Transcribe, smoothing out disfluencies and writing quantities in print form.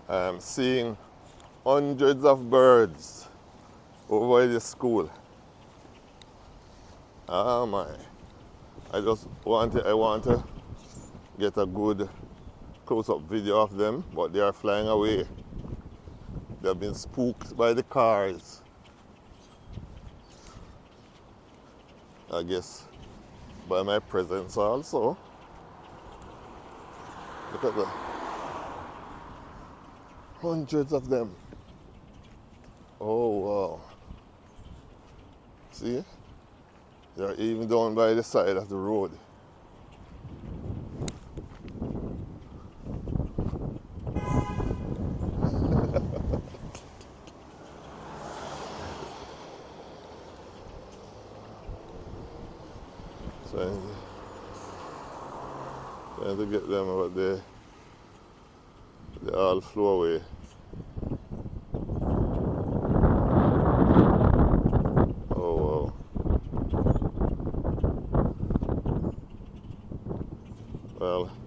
I'm seeing hundreds of birds over at the school. Oh my. I want to get a good close-up video of them, but they are flying away. They've been spooked by the cars. I guess by my presence also. Look at the hundreds of them. Oh wow. See? They're even down by the side of the road. Trying to get them, but they all flew away. Oh wow. Well,